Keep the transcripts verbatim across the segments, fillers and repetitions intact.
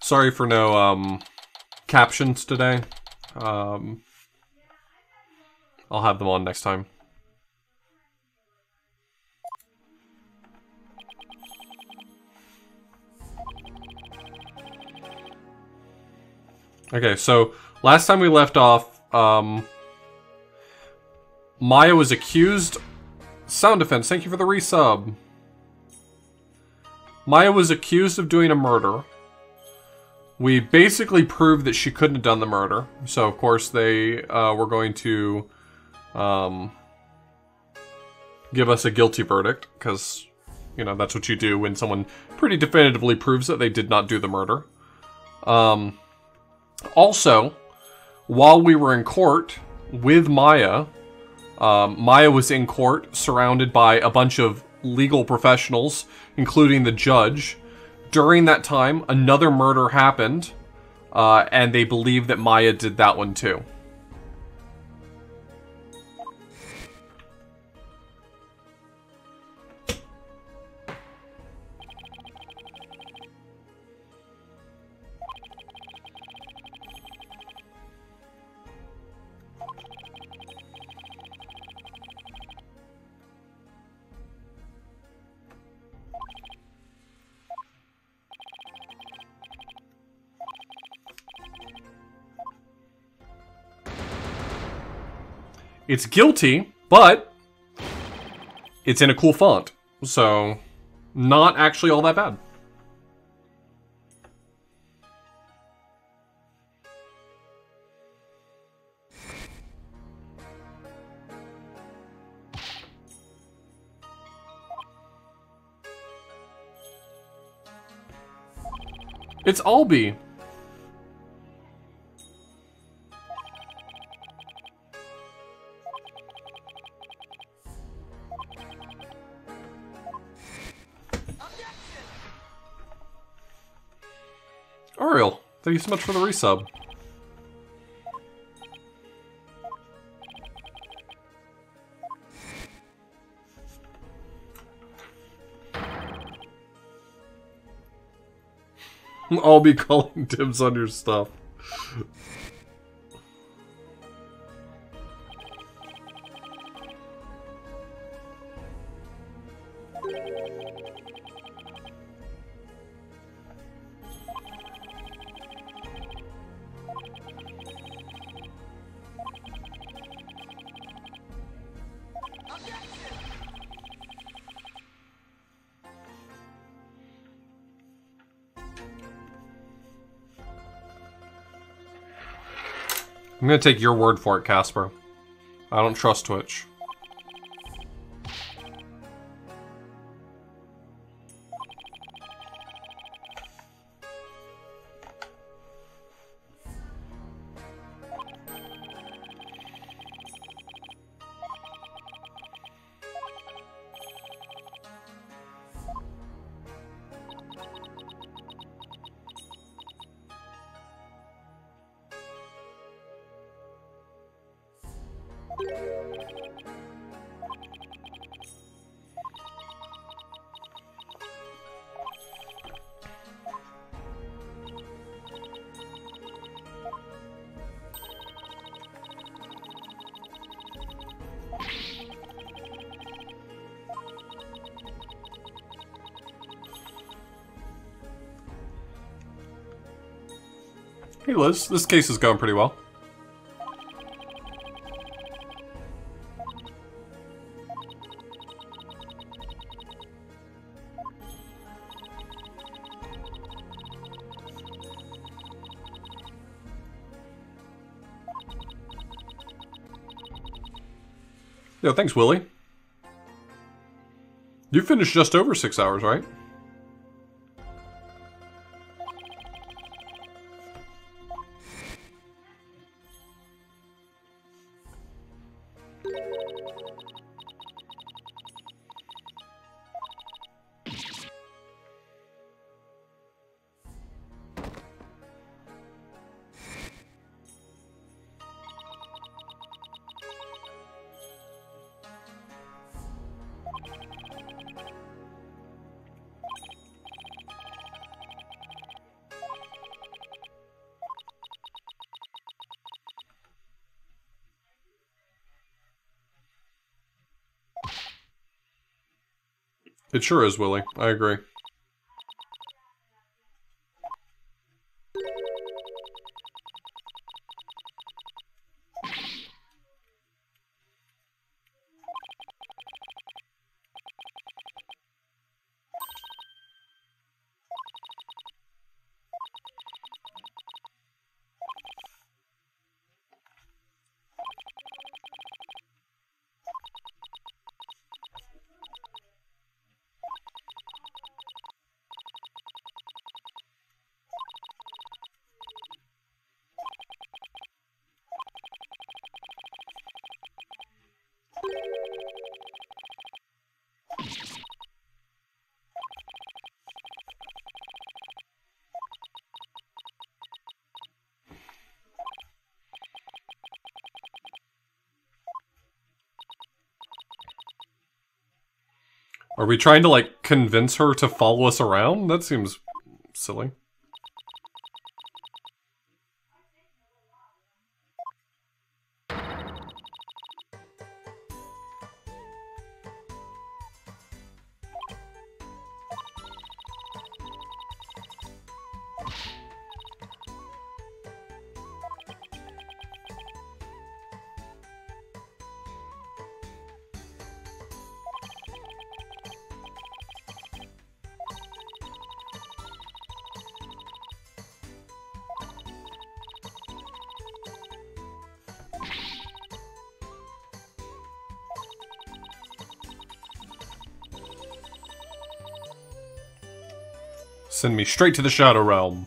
Sorry for no um, captions today. Um, I'll have them on next time. Okay, so last time we left off, um, Maya was accused... Sound Defense, thank you for the resub. Maya was accused of doing a murder. We basically proved that she couldn't have done the murder. So, of course, they uh, were going to um, give us a guilty verdict. Because, you know, that's what you do when someone pretty definitively proves that they did not do the murder. Um, also, while we were in court with Maya, um, Maya was in court surrounded by a bunch of legal professionals, including the judge. During that time, another murder happened, uh, and they believe that Maya did that one too. It's guilty, but it's in a cool font, so not actually all that bad. It's Albie. Ariel, thank you so much for the resub. I'll be calling dibs on your stuff. I'm gonna take your word for it, Casper. I don't trust Twitch. Hey Liz, this case is going pretty well. Yo, thanks, Willie. You finished just over six hours, right? It sure is, Willie. I agree. Are we trying to, like, convince her to follow us around? That seems silly. Send me straight to the Shadow Realm.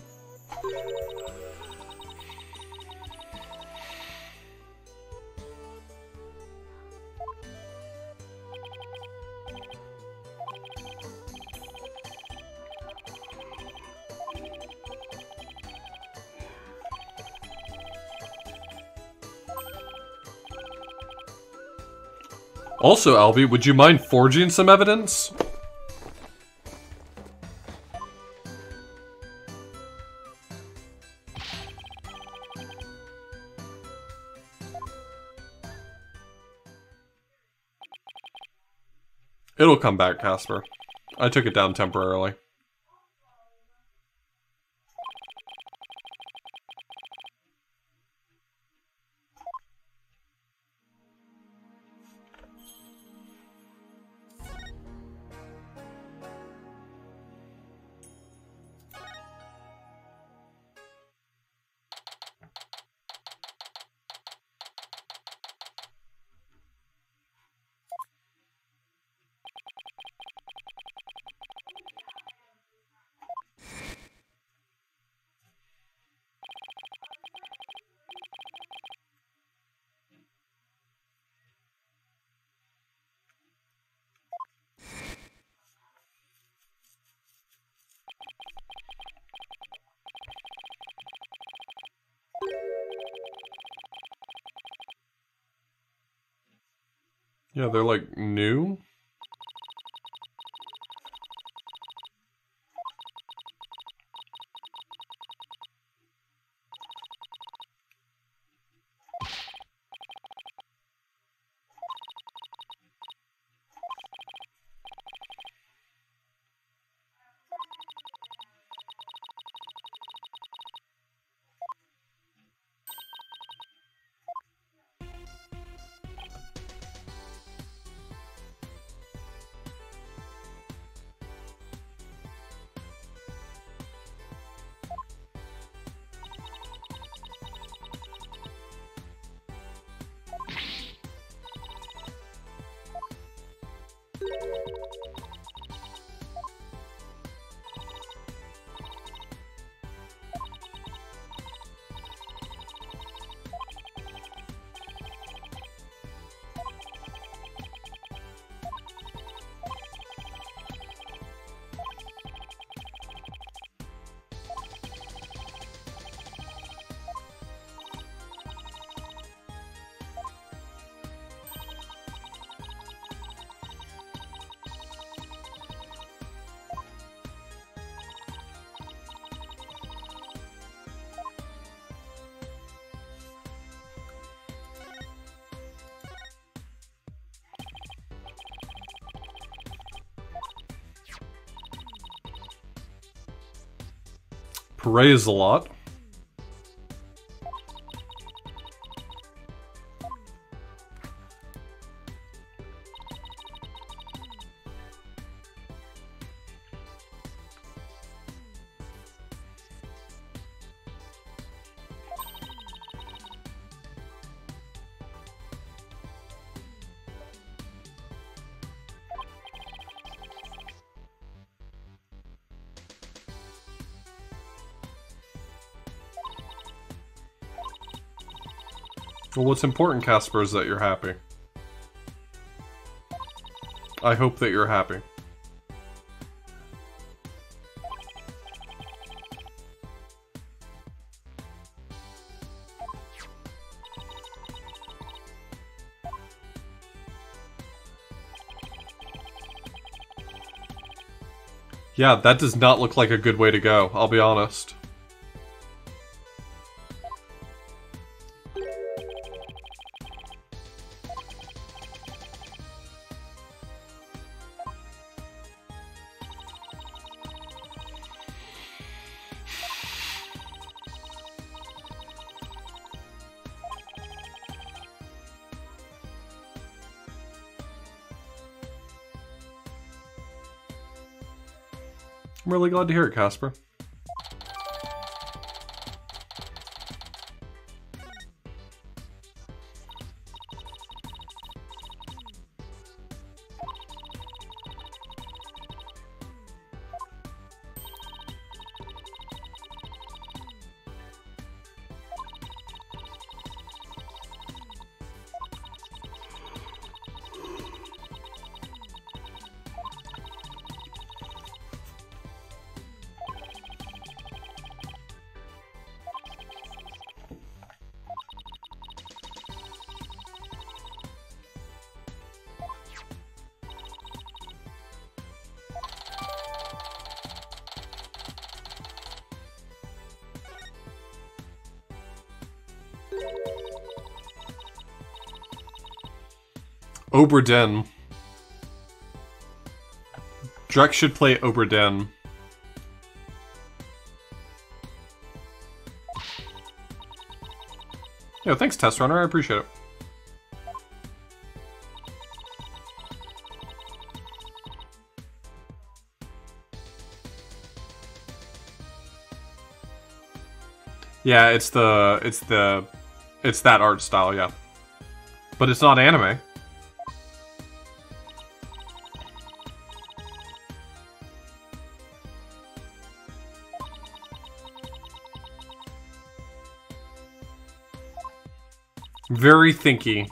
Also, Albie, would you mind forging some evidence? It'll come back, Casper. I took it down temporarily. Yeah, they're like new. Praise a lot. Well, what's important, Casper, is that you're happy. I hope that you're happy. Yeah, that does not look like a good way to go, I'll be honest. I'm really glad to hear it, Casper. Oberden. Drek should play Oberden. Yeah, thanks, Test Runner. I appreciate it. Yeah, it's the it's the it's that art style, yeah. But it's not anime. Very thinky.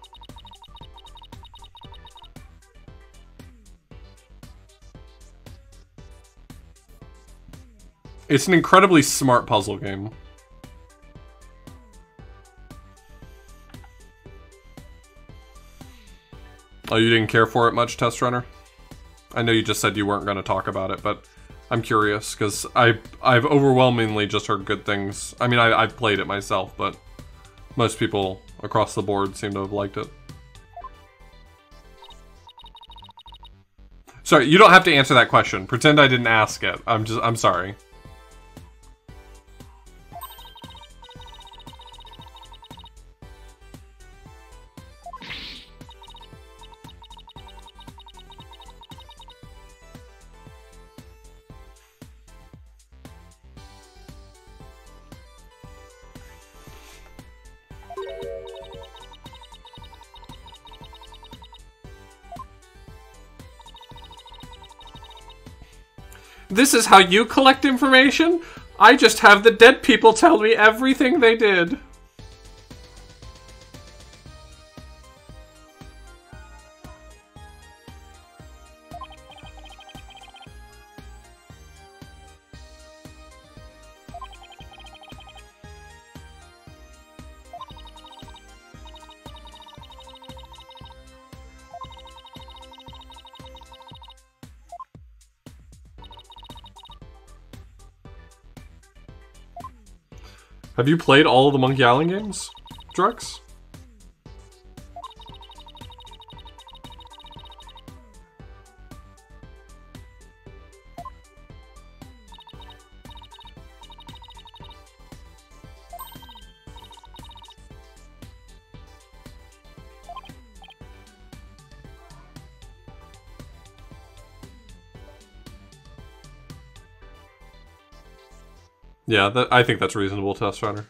It's an incredibly smart puzzle game. Oh, you didn't care for it much, Test Runner? I know you just said you weren't going to talk about it, but I'm curious, because I've overwhelmingly just heard good things. I mean, I, I've played it myself, but most people across the board seem to have liked it. Sorry, you don't have to answer that question. Pretend I didn't ask it. I'm just, I'm sorry. This is how you collect information? I just have the dead people tell me everything they did. Have you played all of the Monkey Island games, Drex? Yeah, that, I think that's reasonable, Test Runner.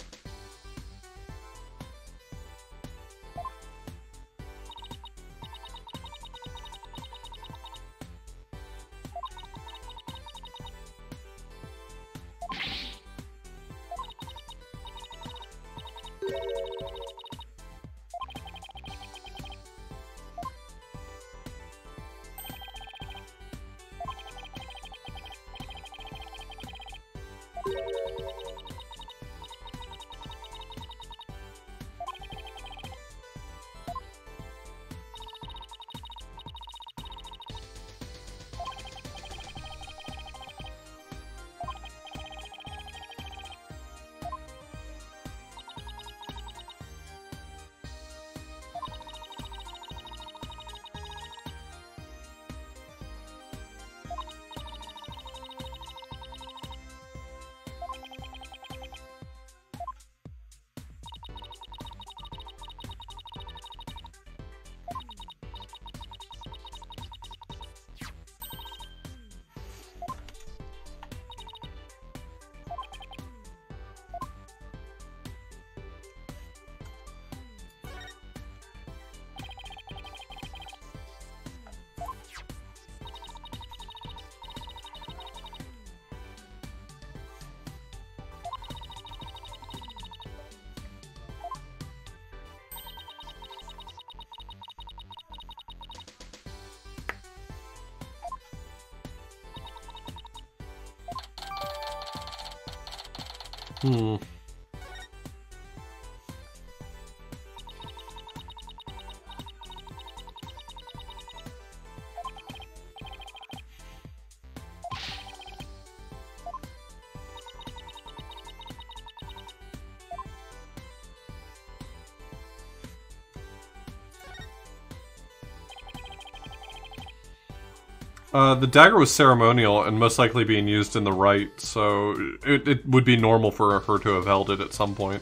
Hmm. Uh, the dagger was ceremonial and most likely being used in the rite, so it, it would be normal for her to have held it at some point.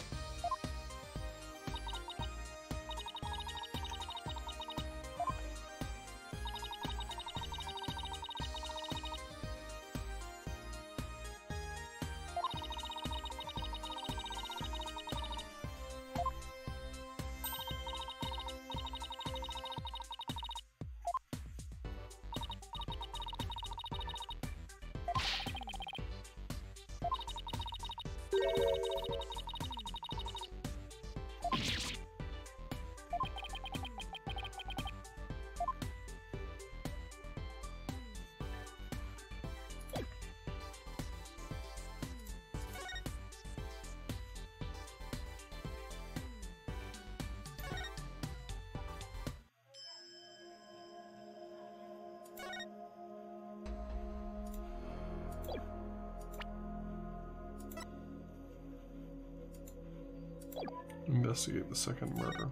Investigate the second murder.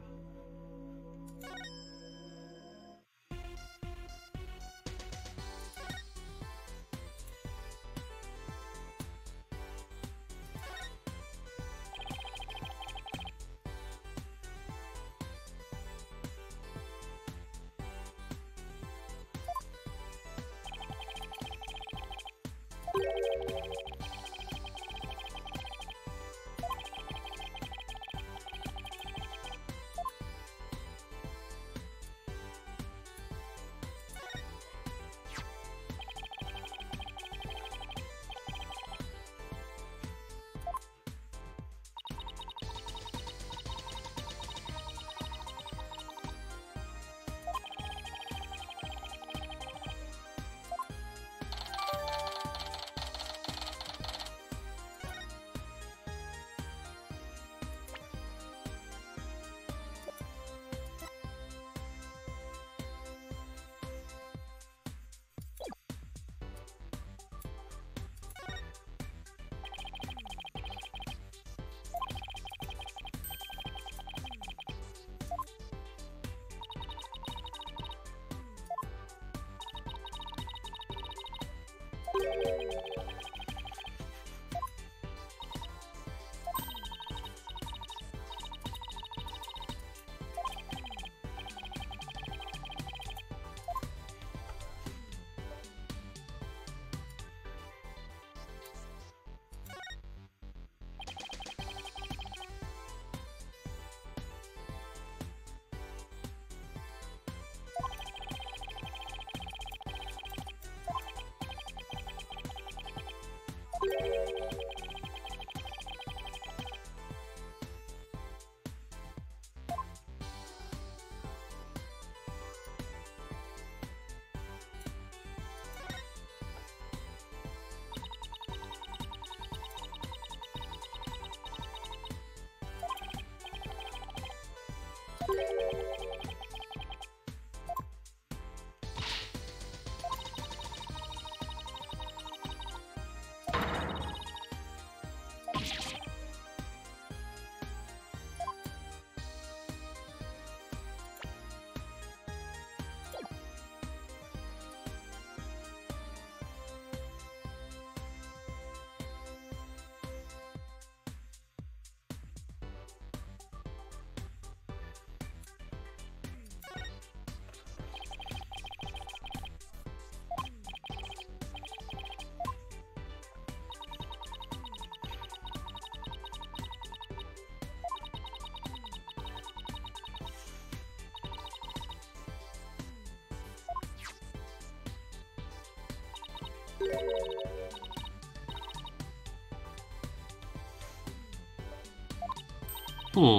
Hmm.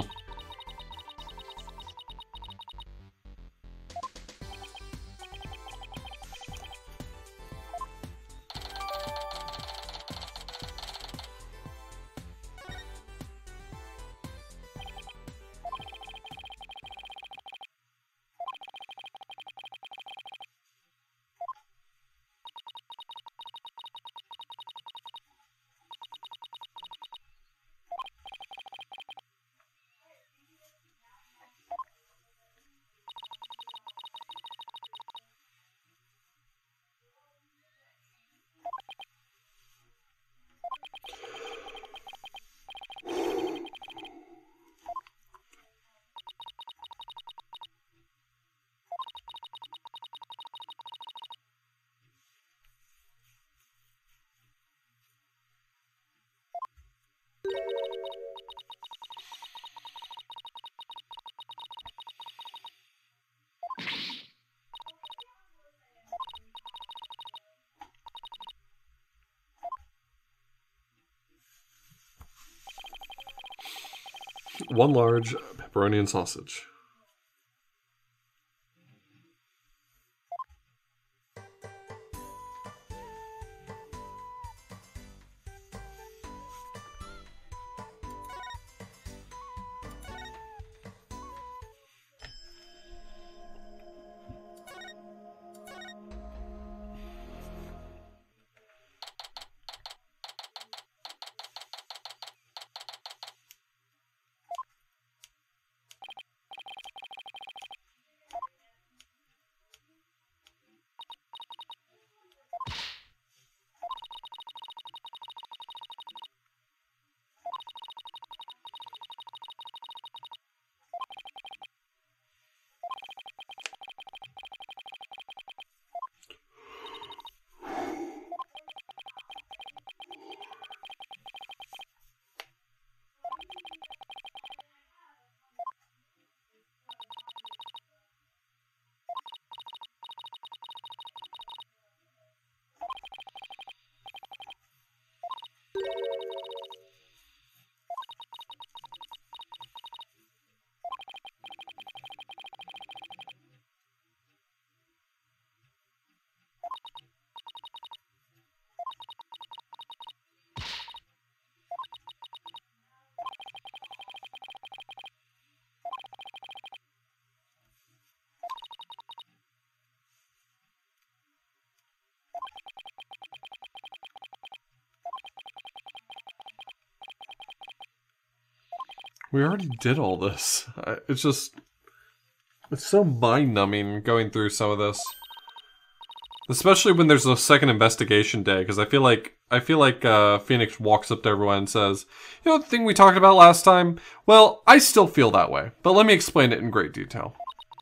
One large pepperoni and sausage. We already did all this. I, it's just... It's so mind-numbing going through some of this. Especially when there's a second investigation day, because I feel like I feel like uh, Phoenix walks up to everyone and says, "You know the thing we talked about last time? Well, I still feel that way, but let me explain it in great detail."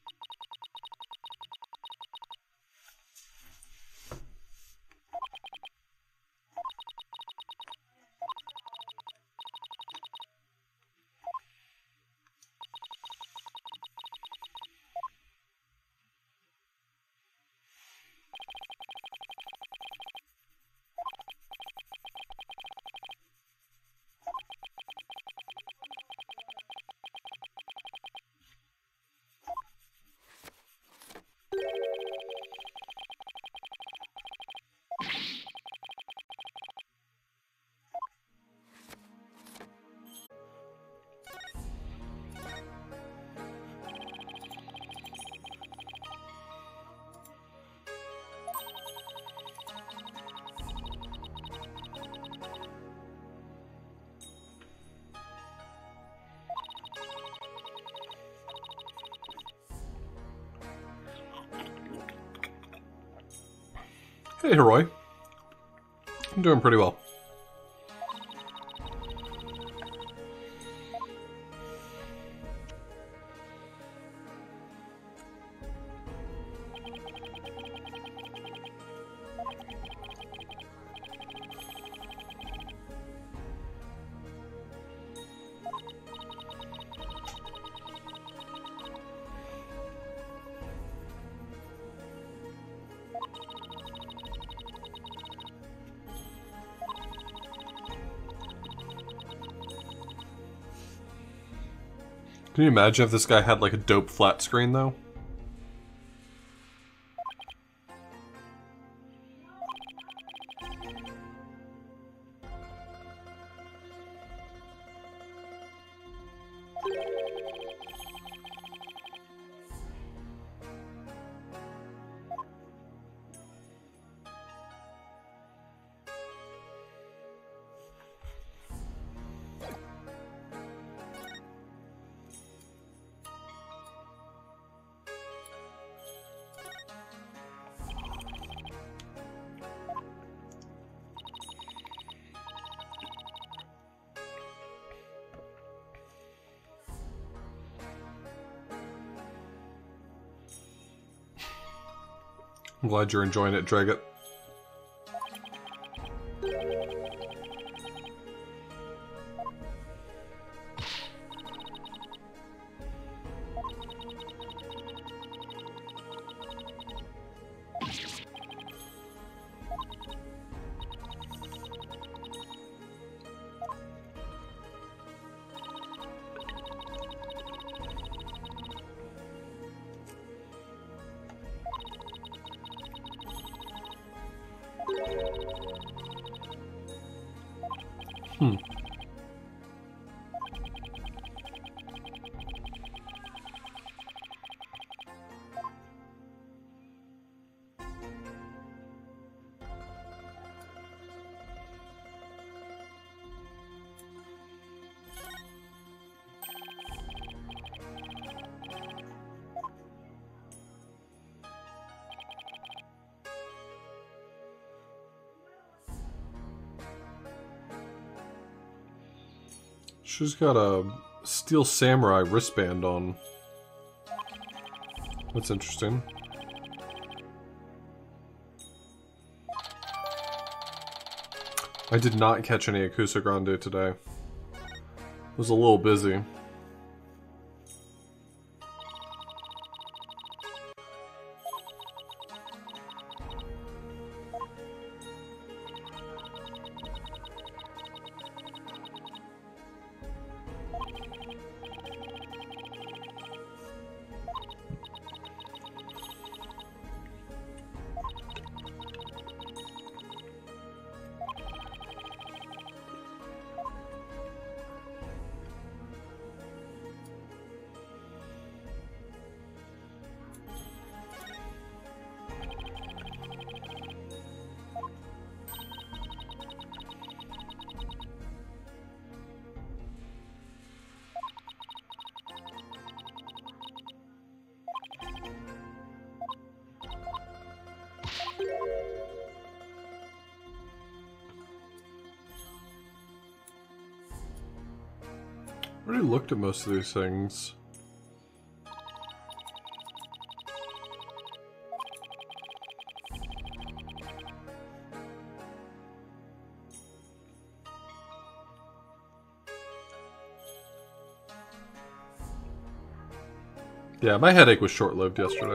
Hey, Heroi. I'm doing pretty well. Can you imagine if this guy had like a dope flat screen though? I'm glad you're enjoying it, Dragget. Hmm. She's got a steel samurai wristband on. That's interesting. I did not catch any Akusa Grande today. I was a little busy. I already looked at most of these things. Yeah, my headache was short-lived yesterday.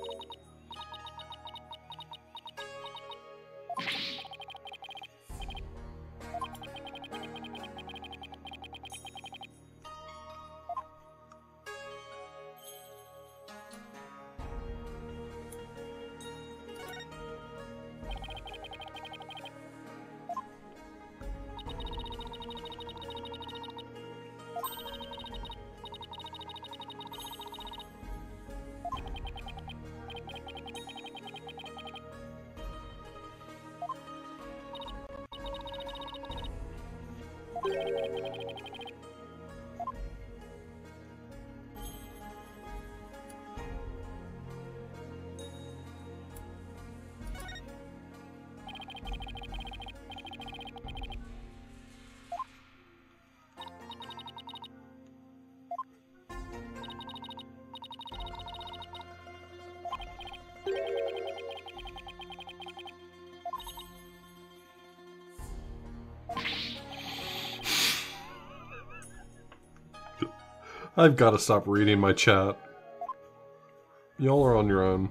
I've got to stop reading my chat. Y'all are on your own.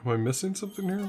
Am I missing something here?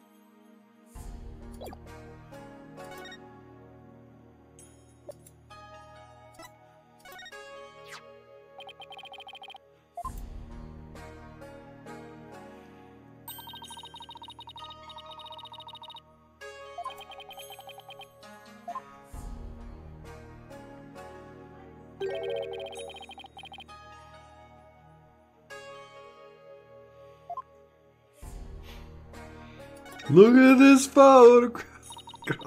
Look at this photograph. God.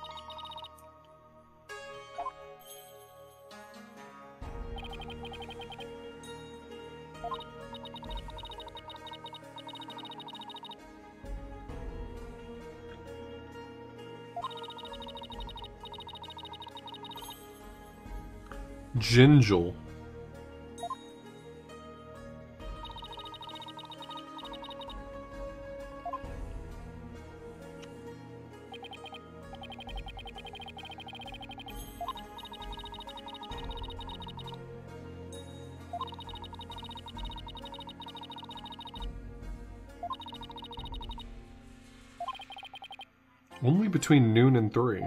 Gingle. Only between noon and three.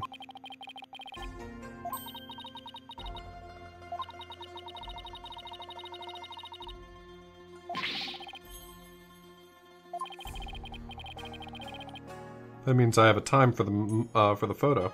That means I have a time for the uh, for the photo.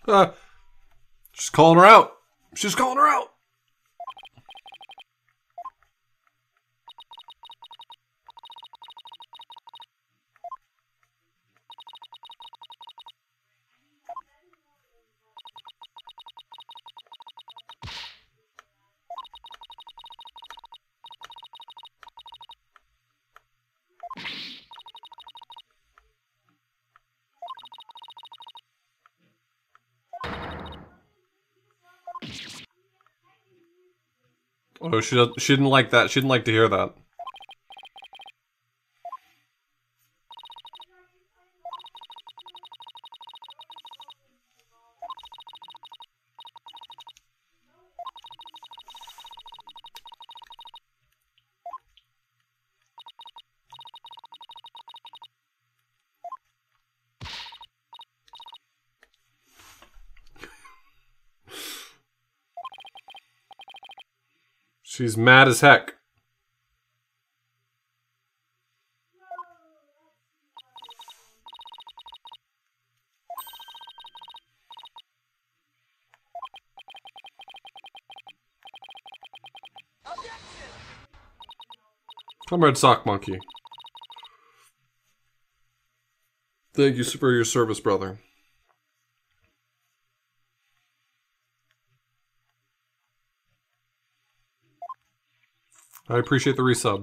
Uh, she's calling her out. She's calling her out. Oh, she does, she didn't like that. She didn't like to hear that. She's mad as heck. Comrade Sock Monkey. Thank you for your service, brother. I appreciate the resub.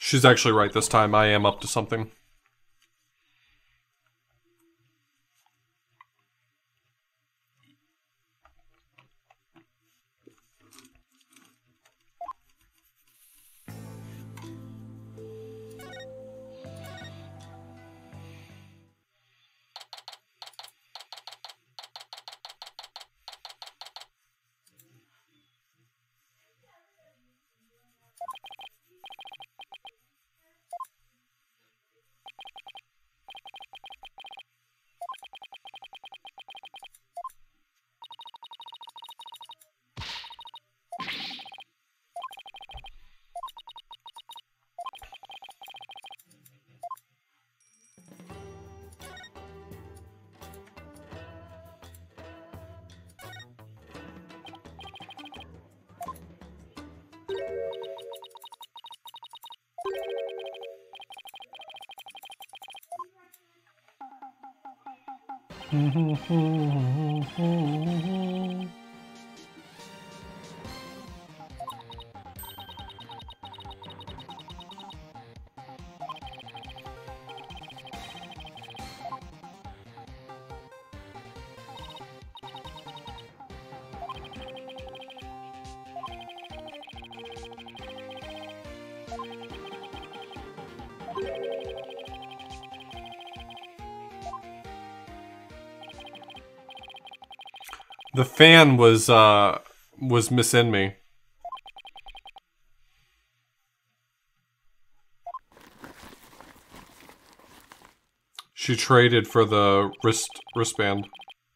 She's actually right this time. I am up to something. The fan was uh was missing me. She traded for the wrist wristband.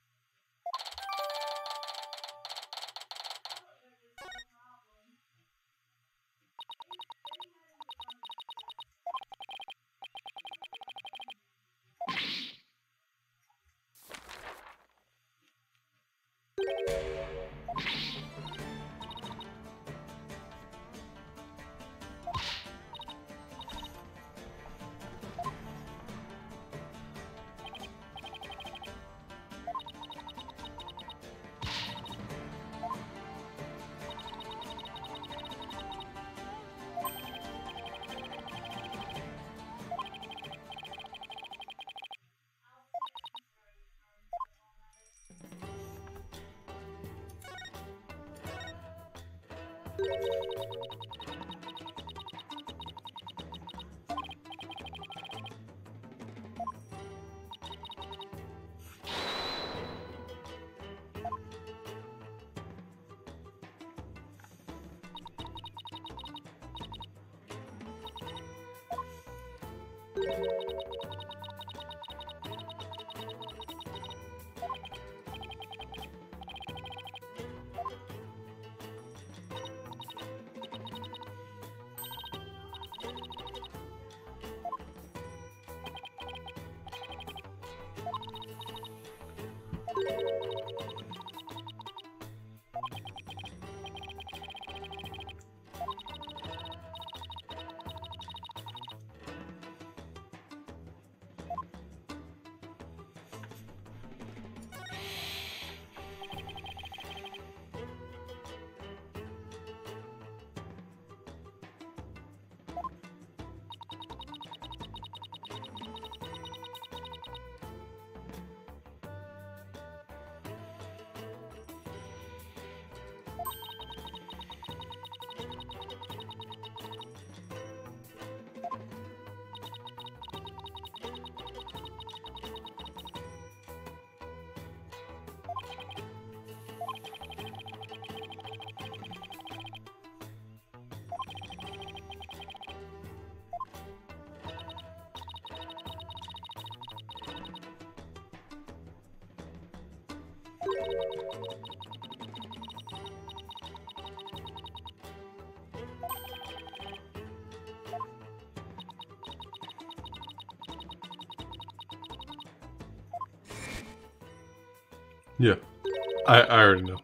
Yeah, I, I already know.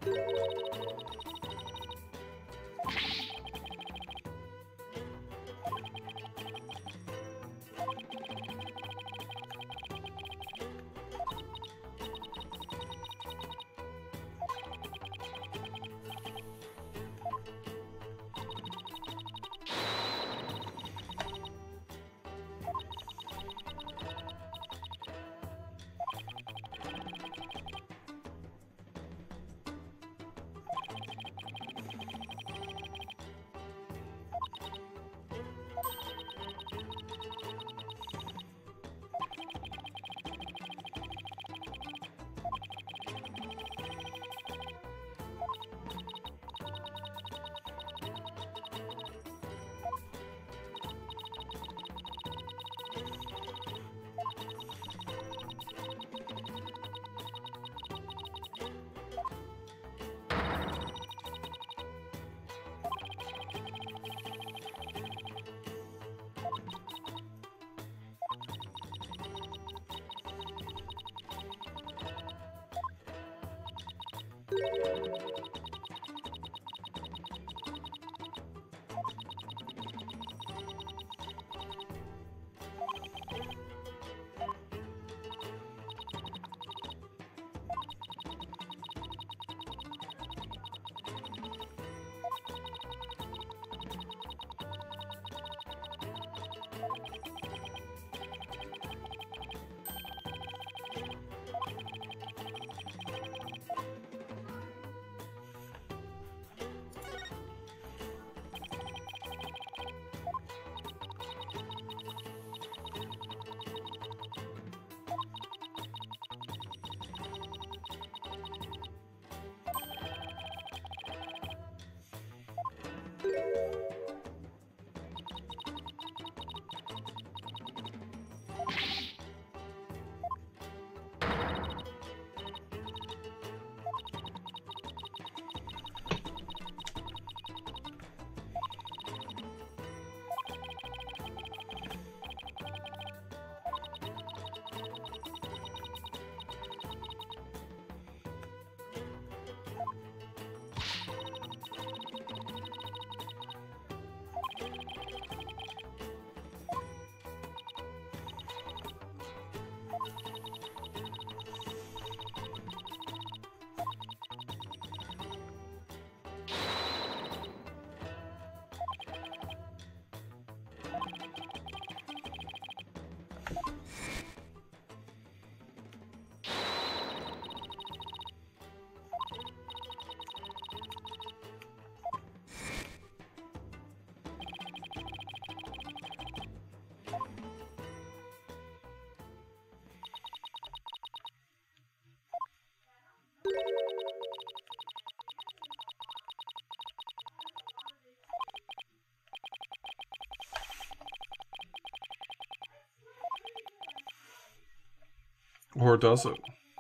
Or does it?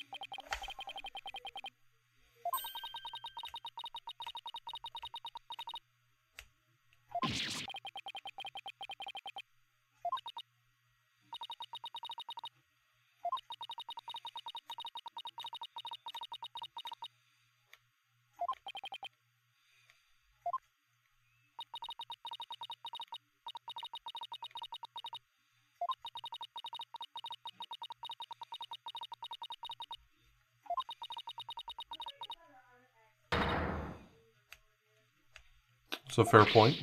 It's a fair point.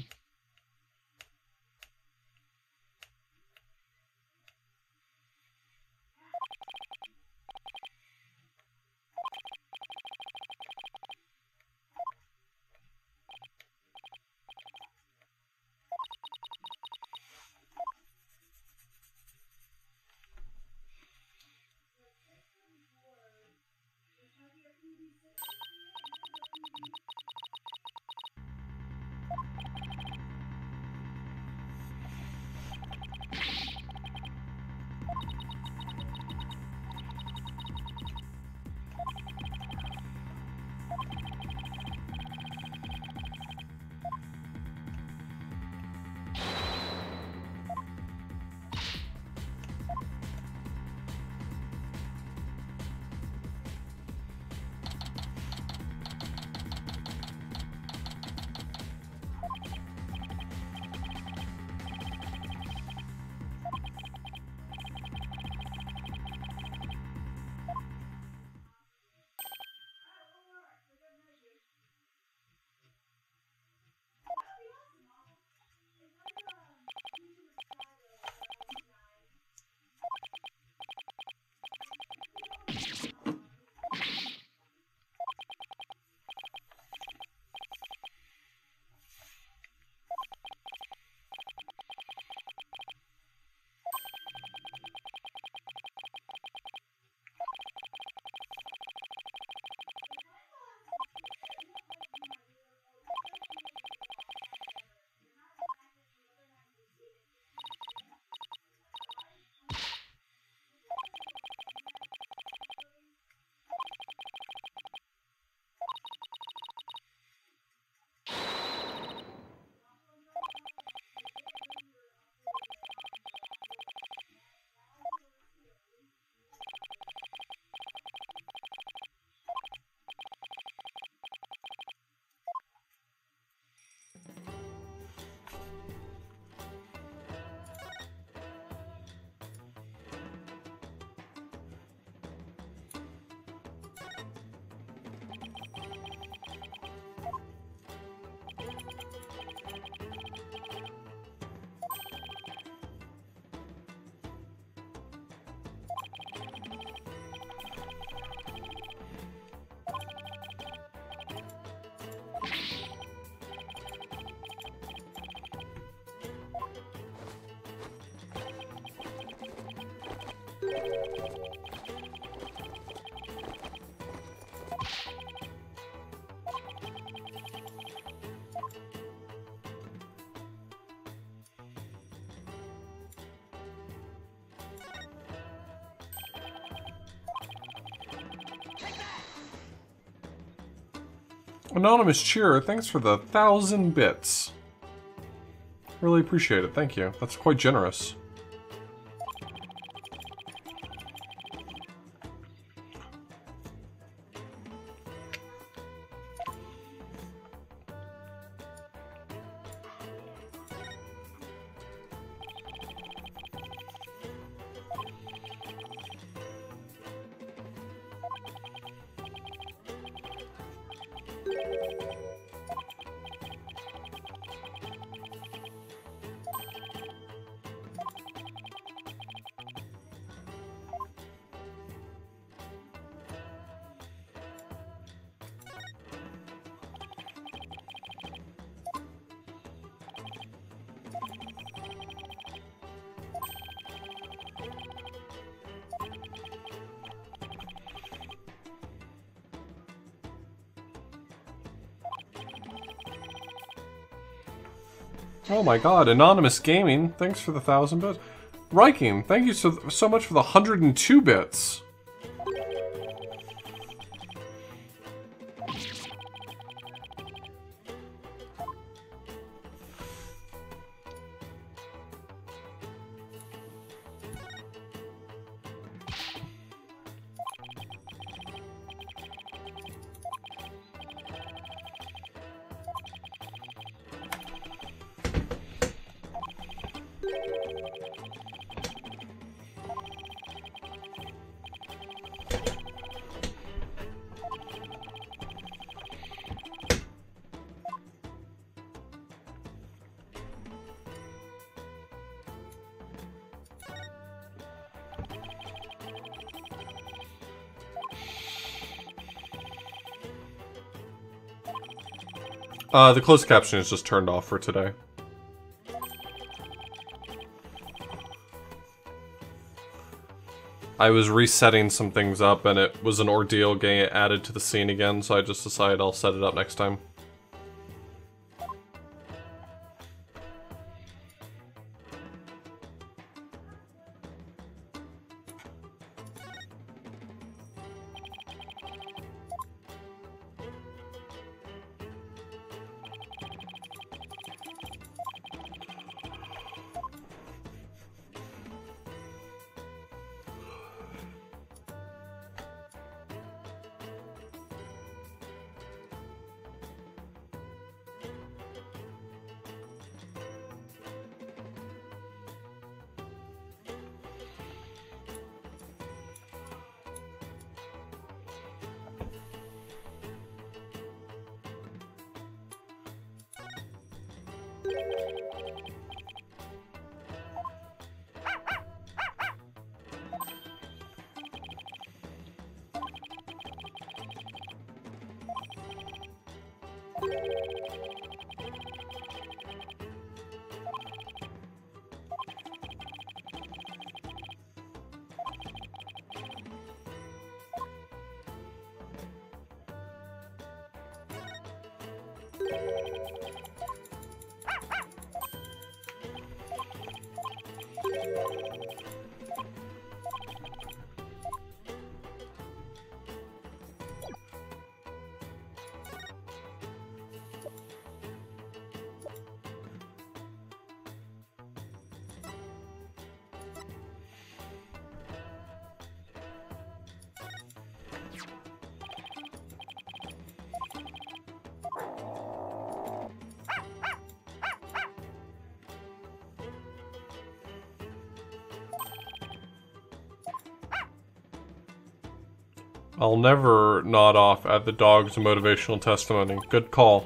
Anonymous Cheer, thanks for the thousand bits. Really appreciate it, thank you. That's quite generous. Oh my god, Anonymous Gaming, thanks for the thousand bits. Riking, thank you so, so much for the one hundred and two bits. Uh, the closed caption is just turned off for today. I was resetting some things up and it was an ordeal getting it added to the scene again, so I just decided I'll set it up next time. I'll never nod off at the dog's motivational testimony. Good call.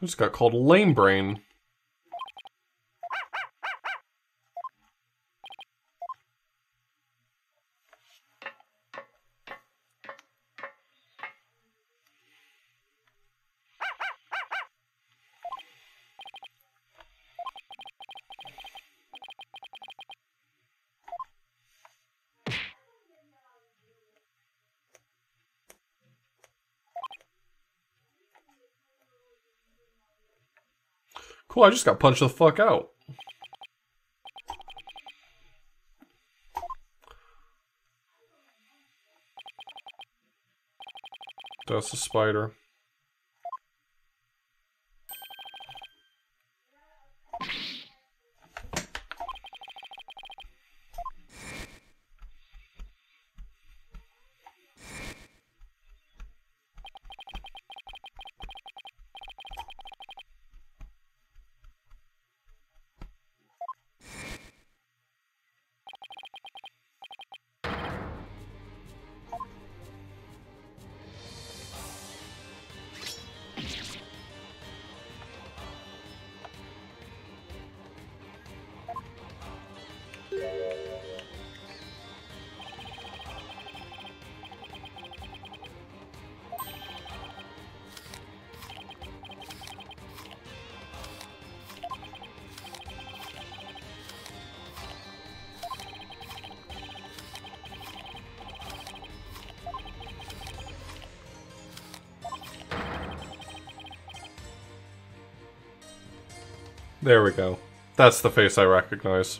I just got called lame brain. Cool, I just got punched the fuck out. That's a spider. There we go. That's the face I recognize.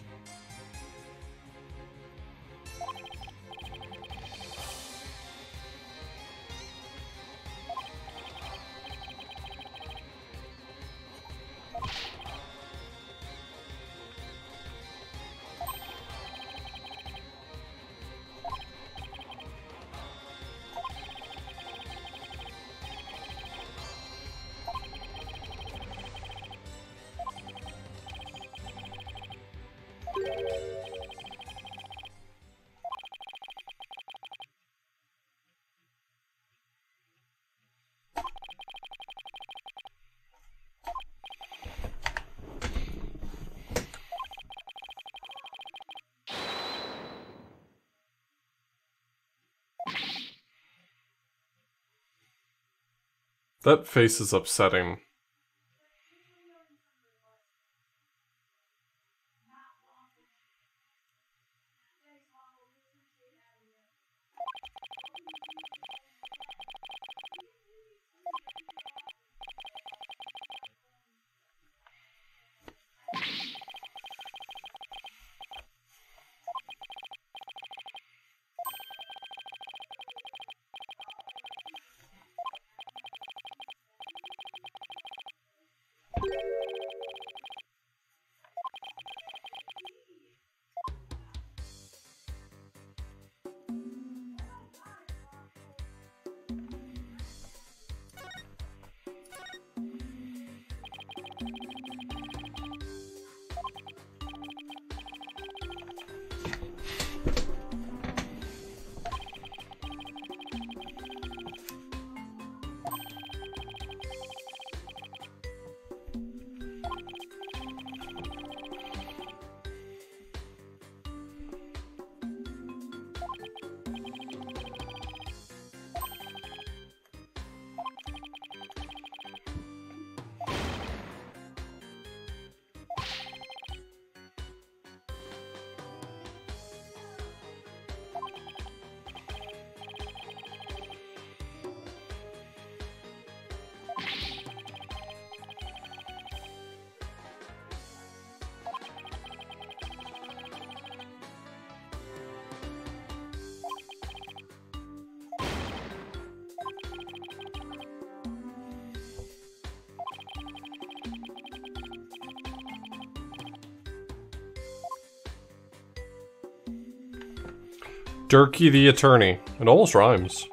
That face is upsetting. Durkee the Attorney. It almost rhymes.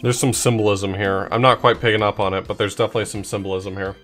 There's some symbolism here. I'm not quite picking up on it, but there's definitely some symbolism here.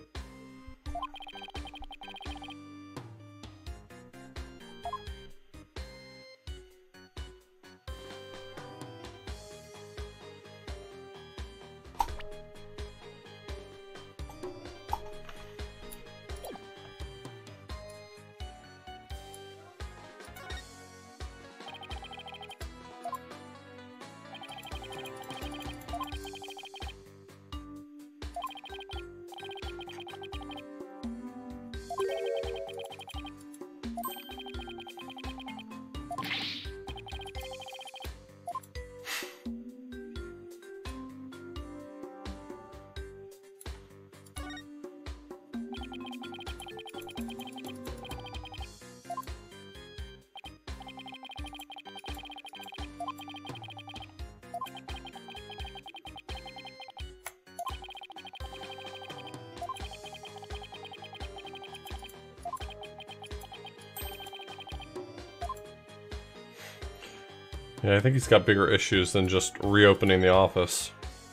Yeah, I think he's got bigger issues than just reopening the office.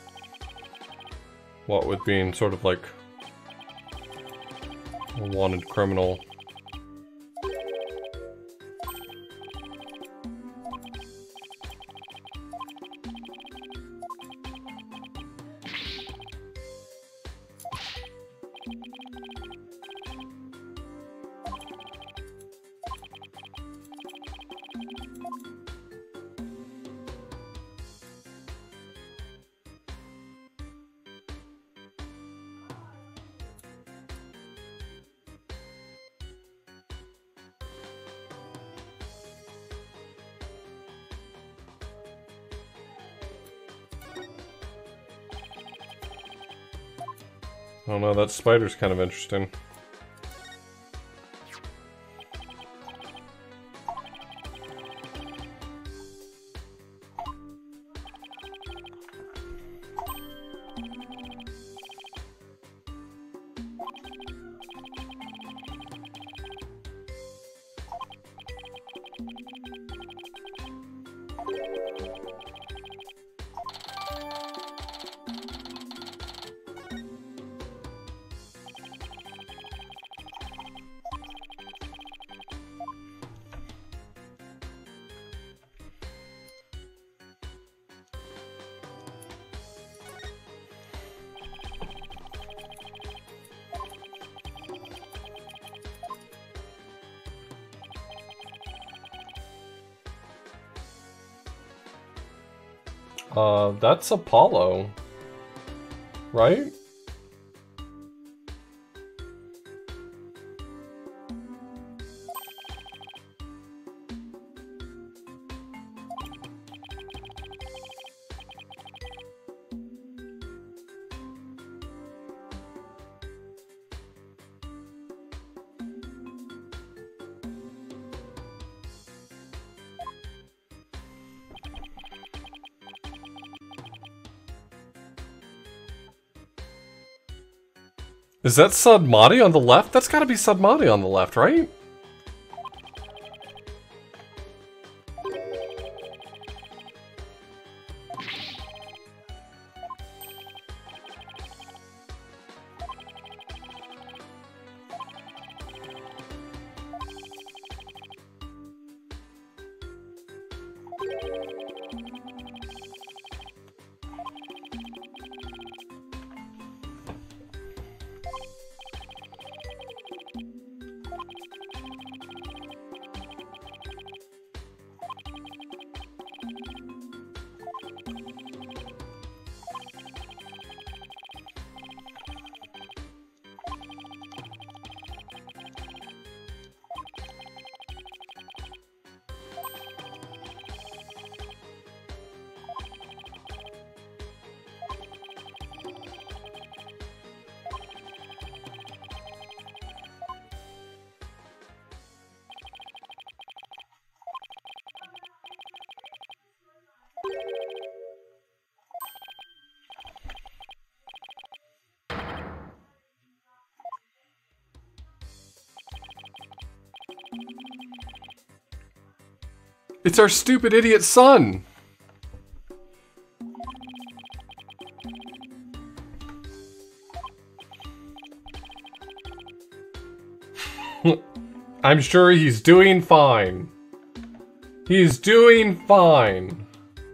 What with being sort of like a wanted criminal. I don't know, that spider's kind of interesting. Uh, that's Apollo, right? Is that Sadmati on the left? That's gotta be Sadmati on the left, right? It's our stupid idiot son! I'm sure he's doing fine. He's doing fine.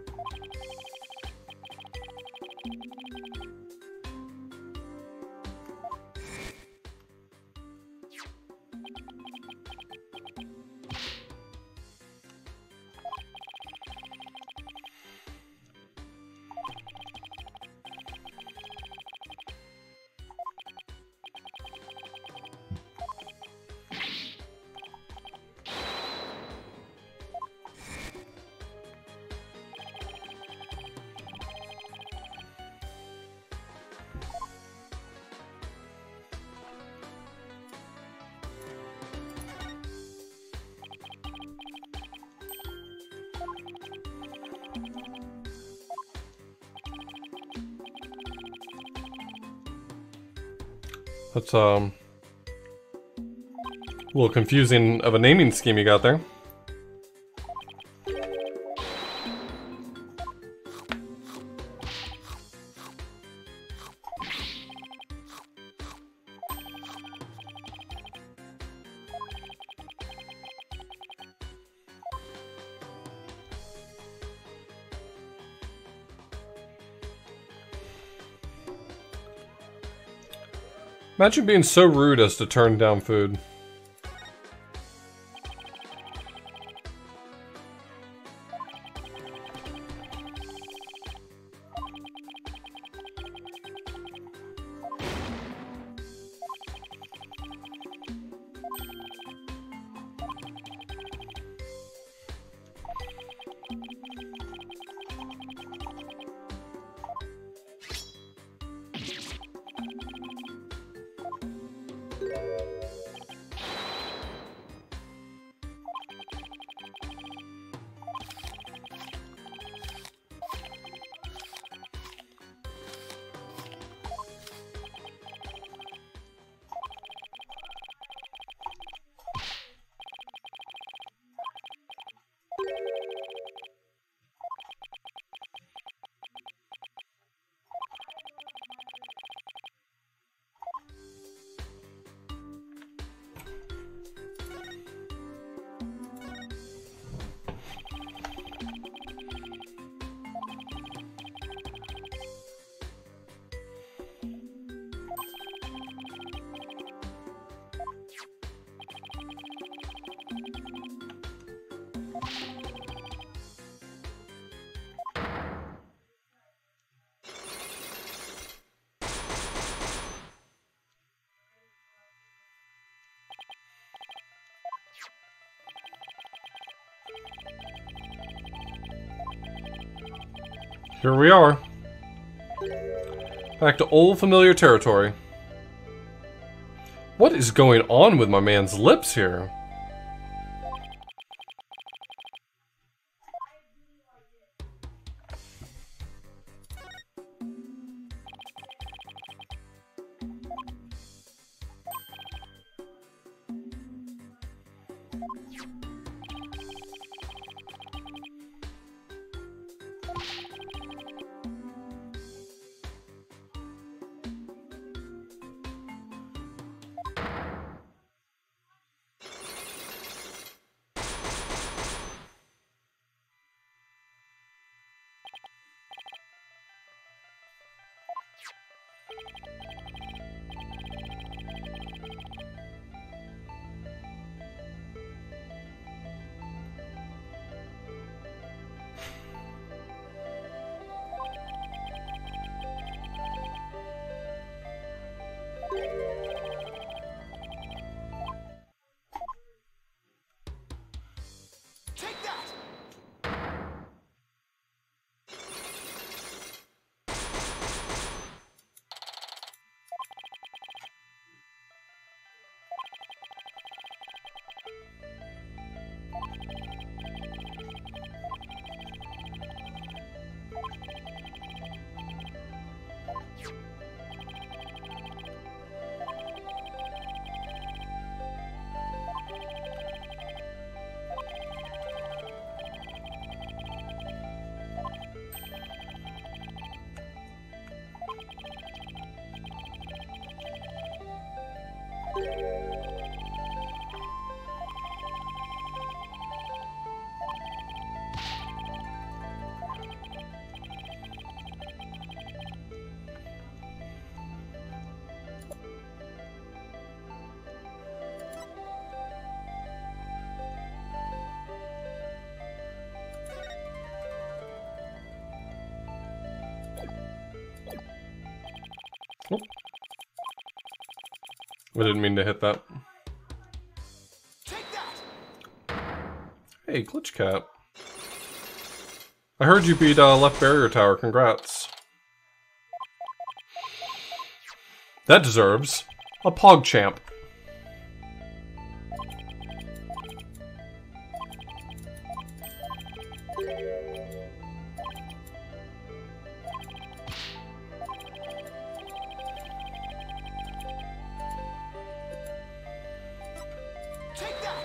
That's um a little confusing of a naming scheme you got there. Imagine being so rude as to turn down food. Here we are. Back to old familiar territory. What is going on with my man's lips here? I didn't mean to hit that. Take that. Hey, Glitch Cat. I heard you beat uh, Left Barrier Tower. Congrats. That deserves a PogChamp. Take that.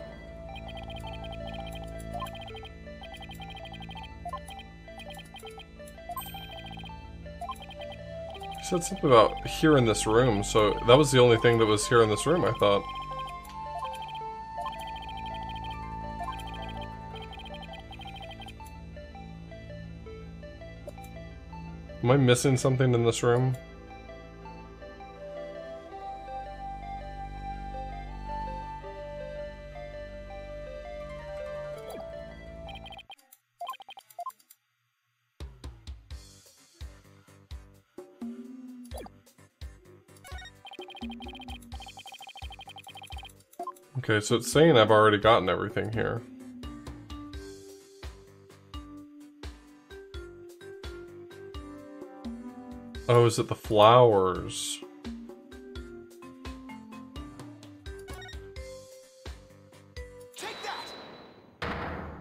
You said something about here in this room, so that was the only thing that was here in this room, I thought. Am I missing something in this room? Okay, so it's saying I've already gotten everything here. Oh, is it the flowers? Take that.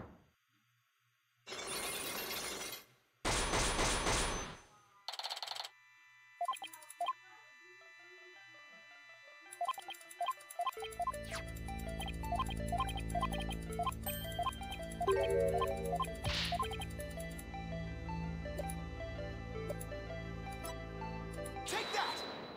Take that.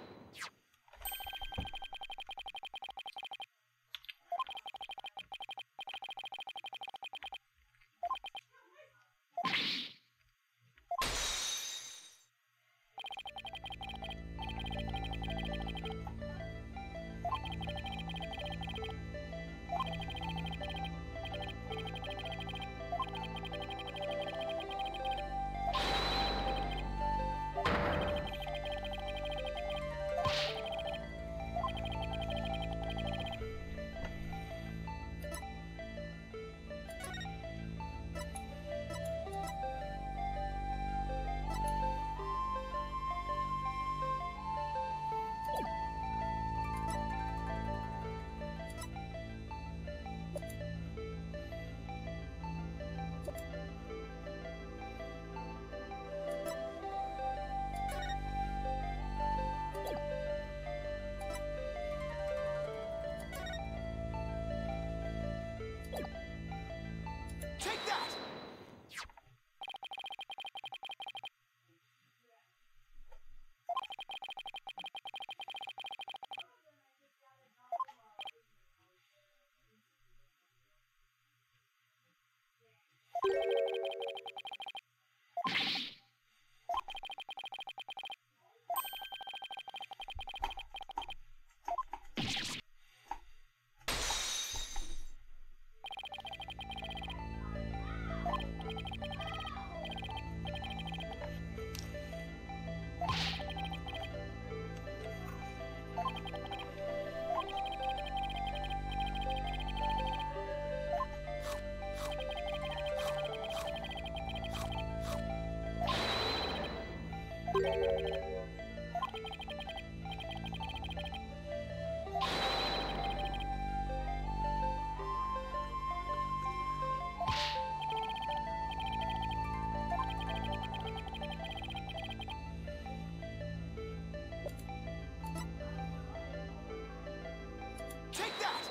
Take that. Take that.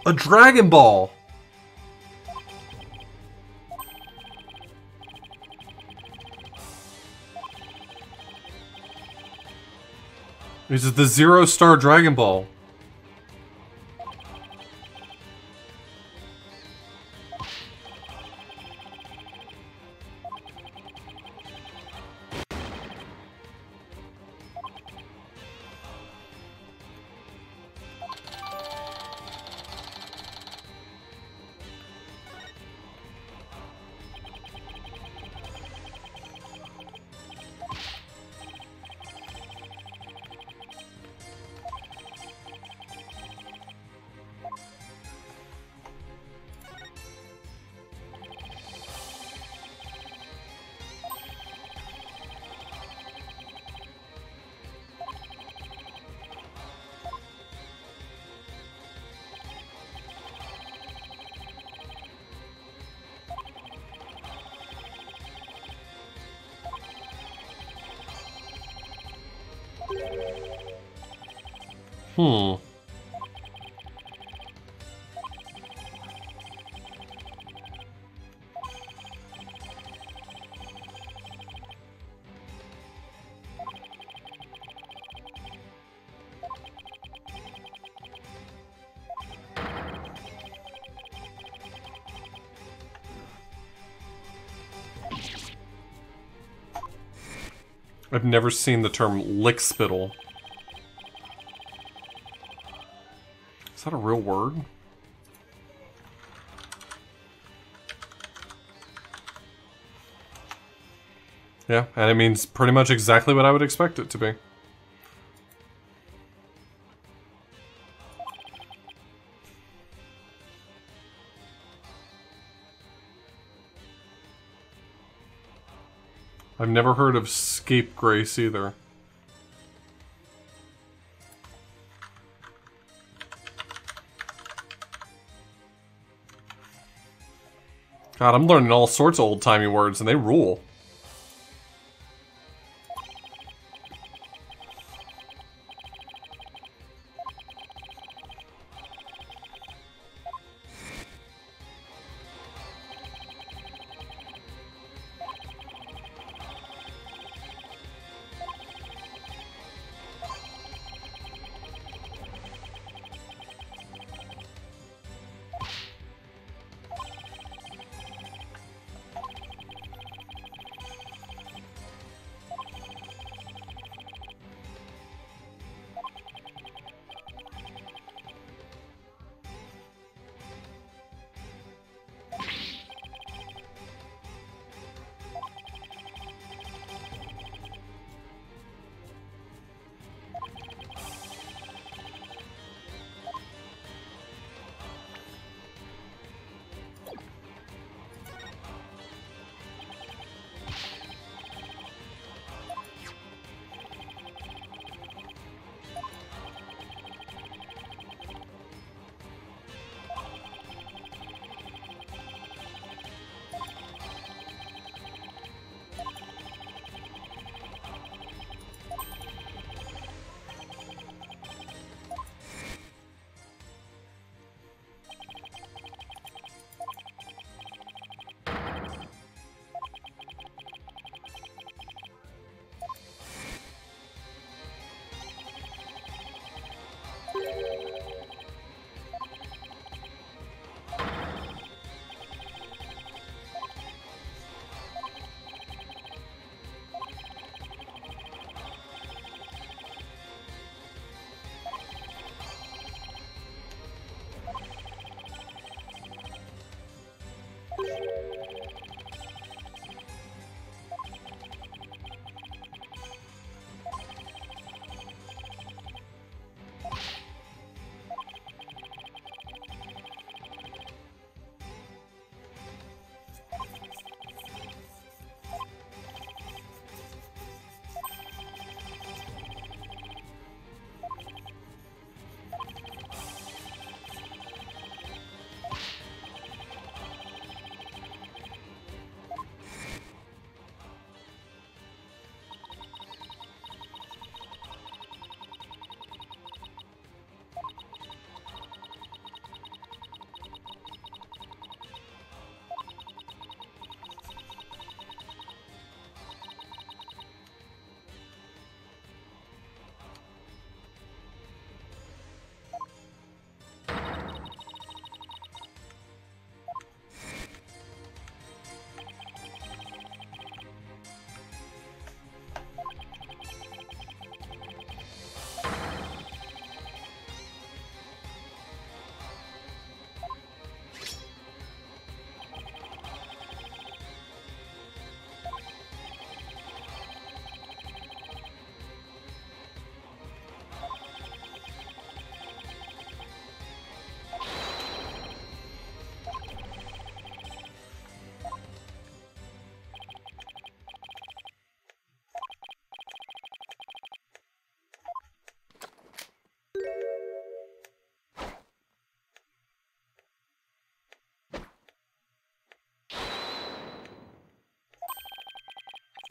A Dragon Ball! This is the Zero Star Dragon Ball. Hmm. I've never seen the term lickspittle. Is that a real word? Yeah, and it means pretty much exactly what I would expect it to be. I've never heard of scapegrace either. God, I'm learning all sorts of old-timey words, and they rule.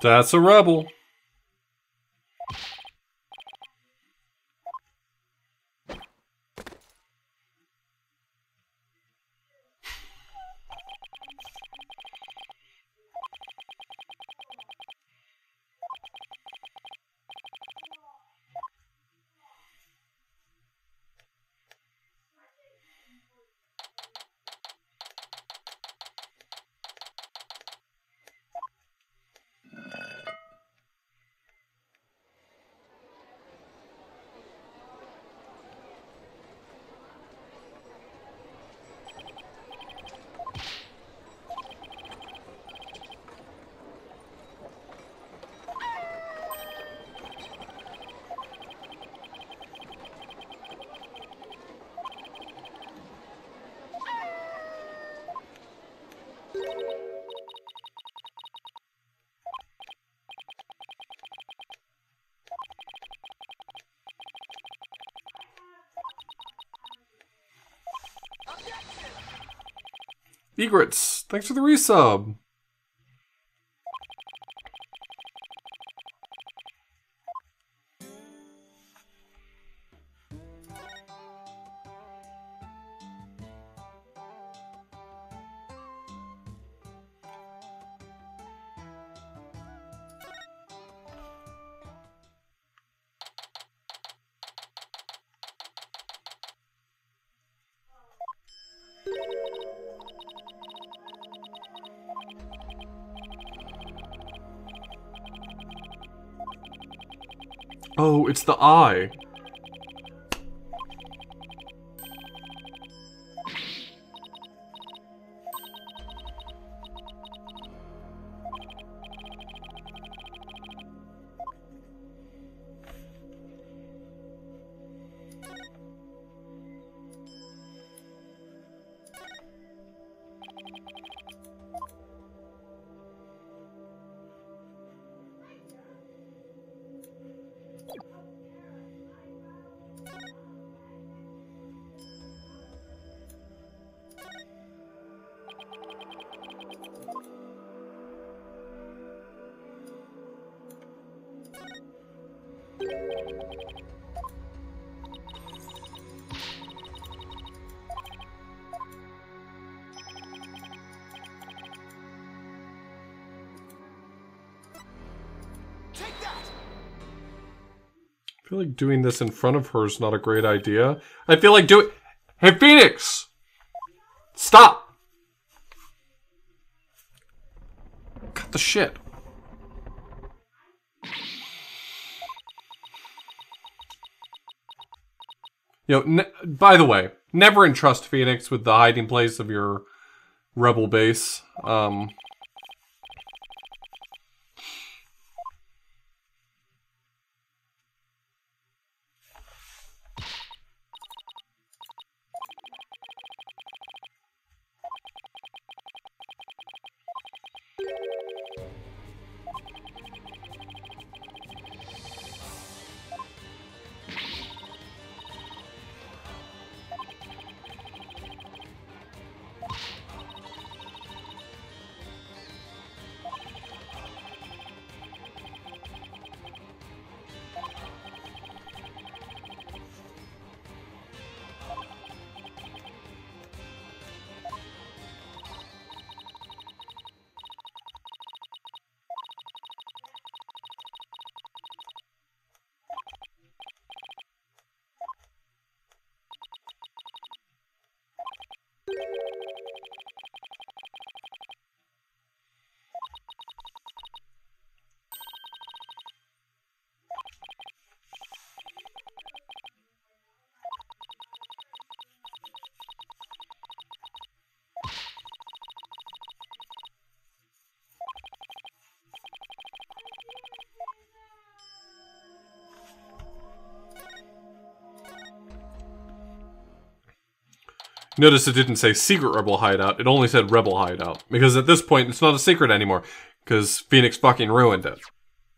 That's a rebel. Egrets, thanks for the resub. Oh, it's the eye. Take that! I feel like doing this in front of her is not a great idea. I feel like doing... Hey, Phoenix! Stop! Cut the shit. You know, by the way, never entrust Phoenix with the hiding place of your rebel base. Um... Notice it didn't say secret rebel hideout, it only said rebel hideout. Because at this point, it's not a secret anymore. Because Phoenix fucking ruined it.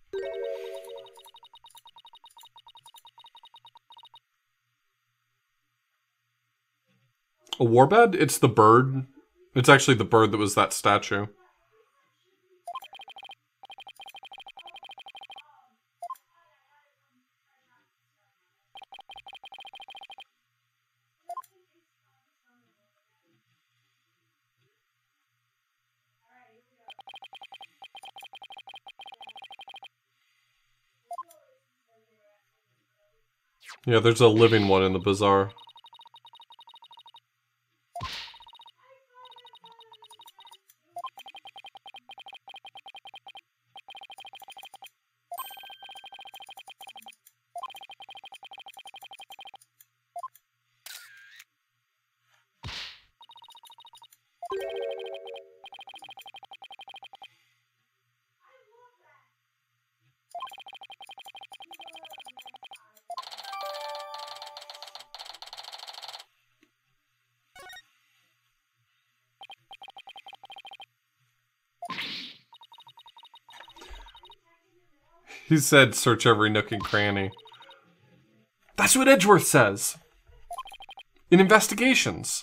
A warbed? It's the bird. It's actually the bird that was that statue. Yeah, there's a living one in the bazaar. He said search every nook and cranny. That's what Edgeworth says. In investigations.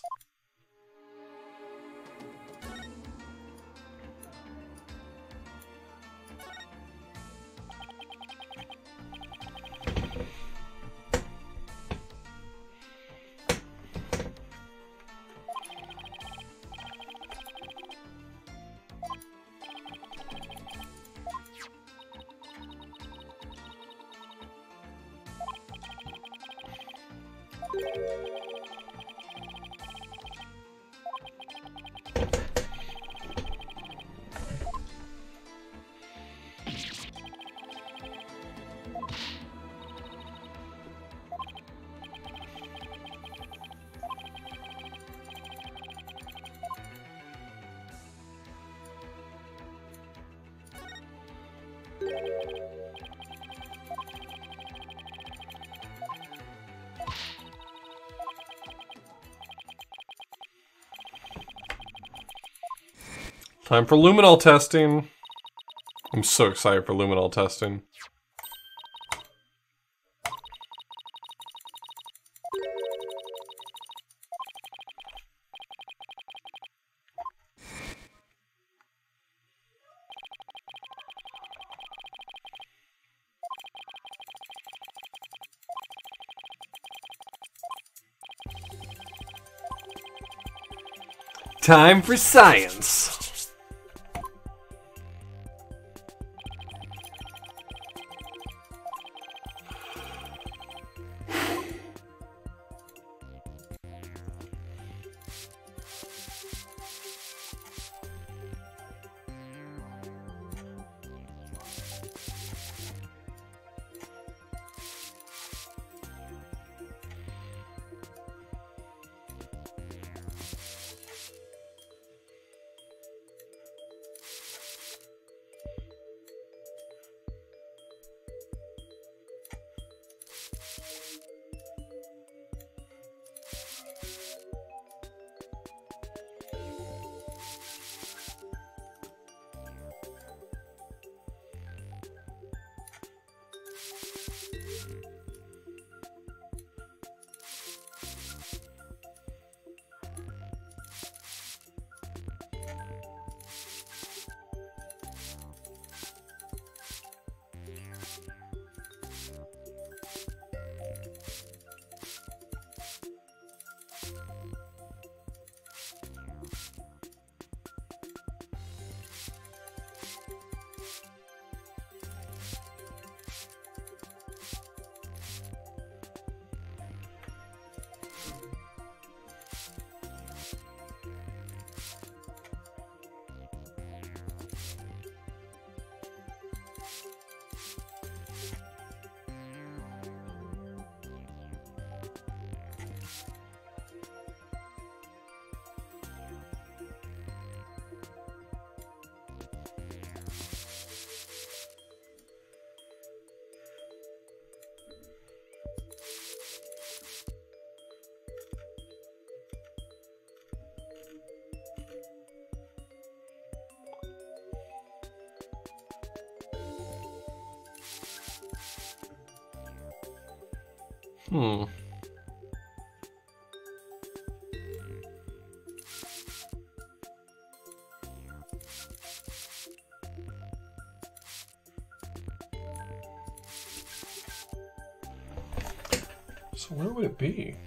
Time for luminol testing. I'm so excited for luminol testing. Time for science. Hmm. So where would it be?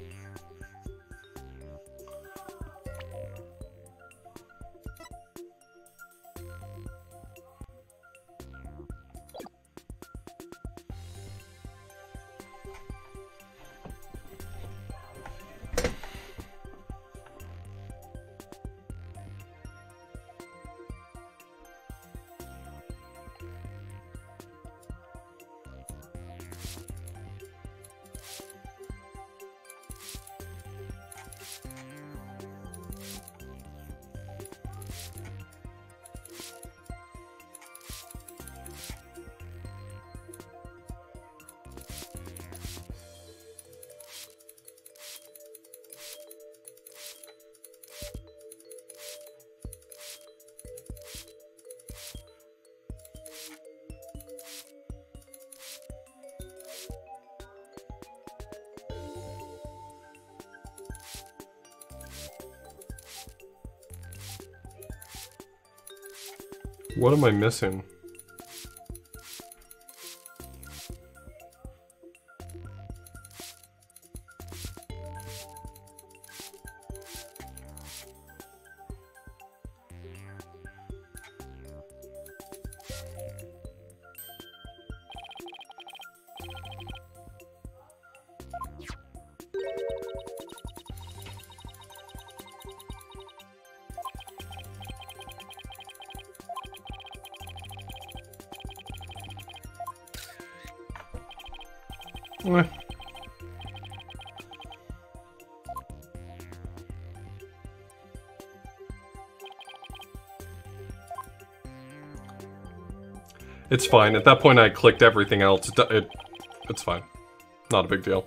What am I missing? Eh. It's fine. At that point, I clicked everything else. It, it, it's fine. Not a big deal.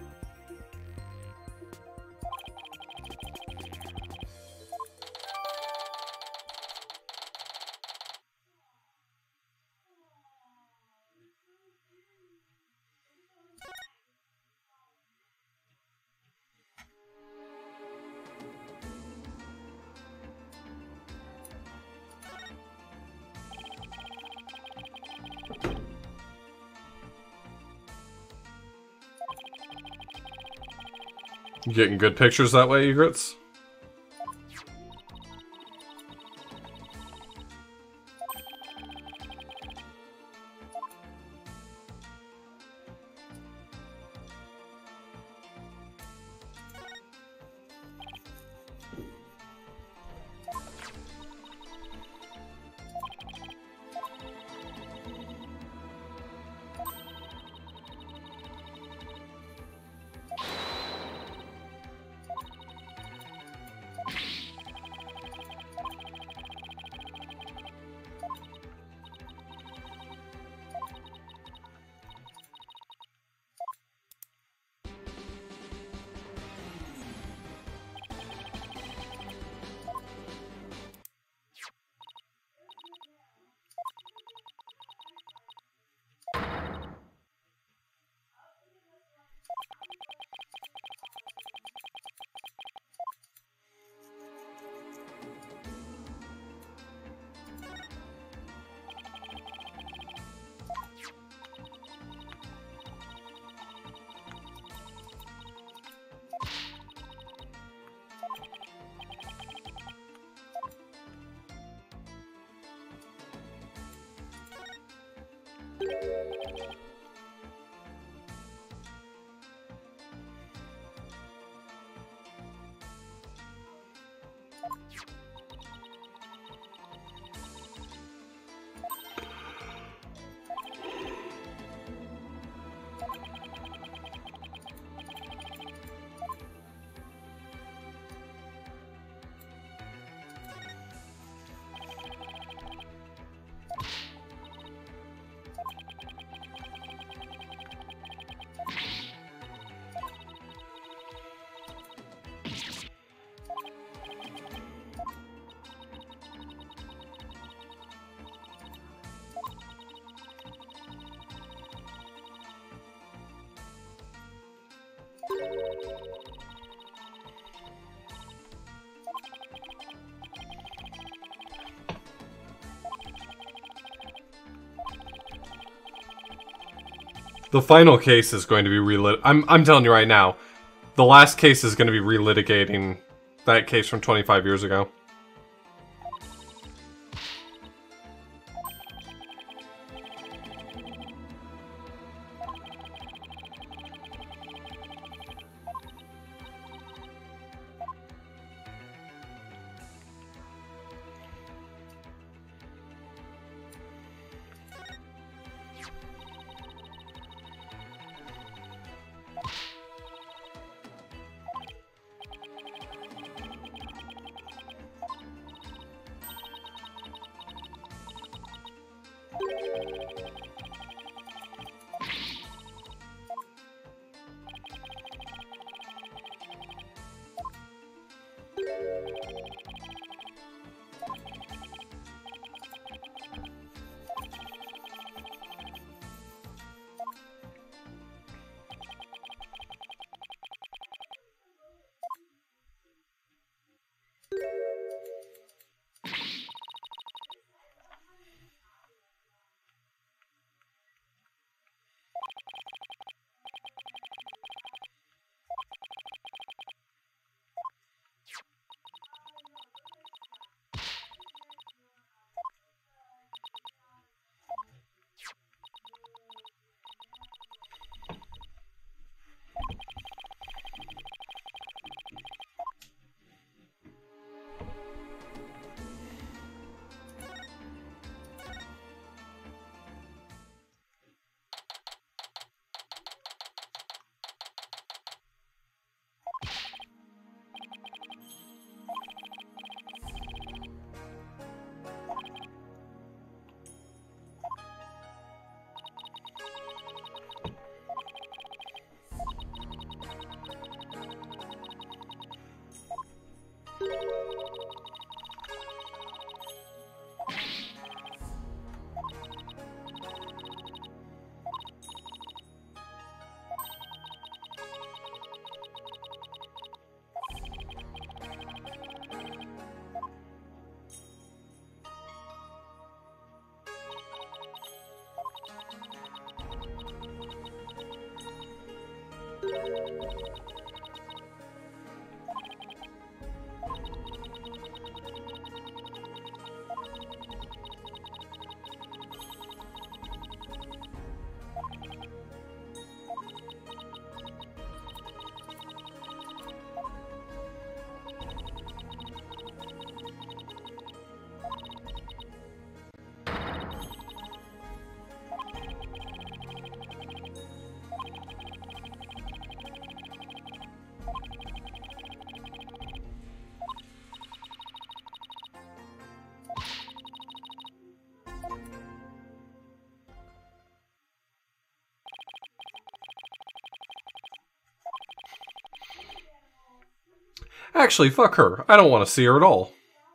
You getting good pictures that way, Egrets? The final case is going to be relit. I'm I'm telling you right now, the last case is going to be relitigating that case from twenty-five years ago. Actually, fuck her. I don't want to see her at all.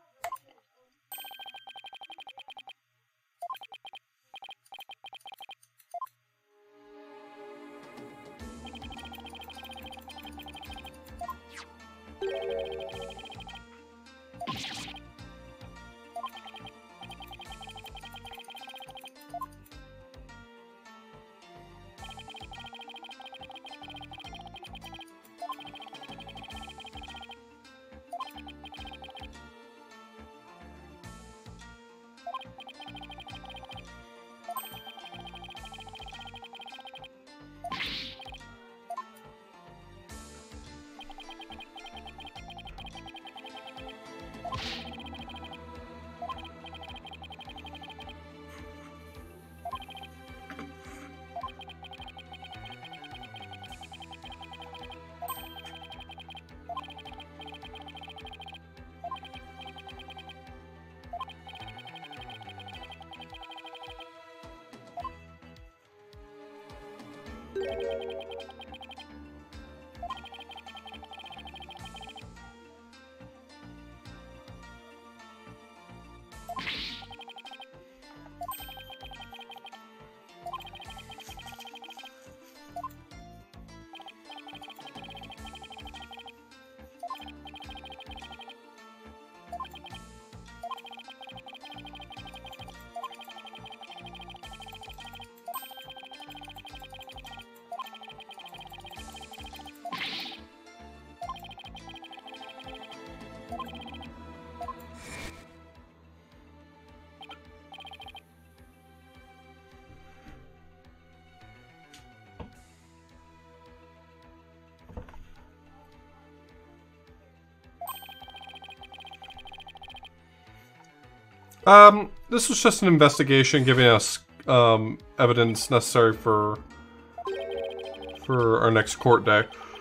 Um, this was just an investigation giving us um, evidence necessary for for our next court day.